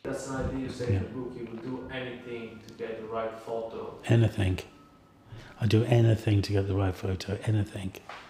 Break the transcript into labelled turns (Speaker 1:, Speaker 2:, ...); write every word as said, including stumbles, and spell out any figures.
Speaker 1: That's an idea. You say
Speaker 2: Yeah.
Speaker 1: in the book you would do anything to get the right photo.
Speaker 2: Anything. I do anything to get the right photo. Anything.